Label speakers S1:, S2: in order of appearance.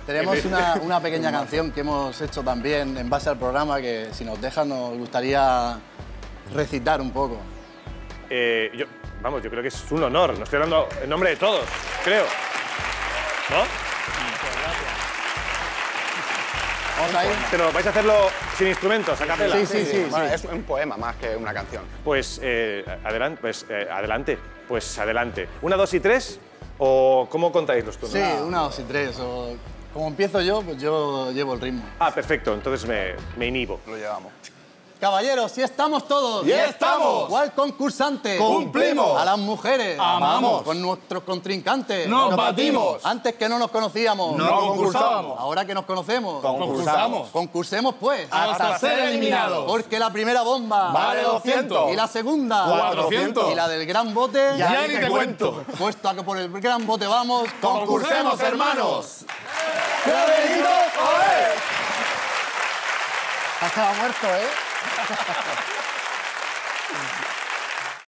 S1: Tenemos una pequeña canción que hemos hecho también en base al programa que, si nos dejan, nos gustaría recitar un poco.
S2: Yo creo que es un honor. No estoy hablando en nombre de todos, creo. ¿No?
S1: Vamos ahí.
S2: Pero vais a hacerlo sin instrumentos, a capela.
S1: Sí.
S3: Bueno, es un poema más que una canción.
S2: Pues adelante. Pues adelante. ¿1, 2 y 3? ¿O cómo contáis los turnos?
S1: Sí, 1, 2 y 3. O, como empiezo yo, pues yo llevo el ritmo.
S2: Ah, perfecto. Entonces me inhibo.
S3: Lo llevamos.
S1: Caballeros, si estamos todos.
S3: ¡Y estamos!
S1: ¿Cuál concursante?
S3: ¡Cumplimos!
S1: A las mujeres.
S3: ¡Amamos!
S1: Con nuestros contrincantes.
S3: ¡Nos batimos!
S1: Antes que no nos conocíamos.
S3: ¡No concursábamos!
S1: Ahora que nos conocemos.
S3: ¡Concursamos!
S1: Concursemos, pues.
S3: ¡Hasta ser eliminados!
S1: Porque la primera bomba
S3: Vale 200.
S1: y la segunda
S3: 400.
S1: y la del gran bote
S3: Ya ni te cuento.
S1: Puesto a que por el gran bote vamos.
S3: ¡Concursemos, hermanos! ¡Bienvenidos! ¡Oe!
S1: Estaba muerto, ¿eh?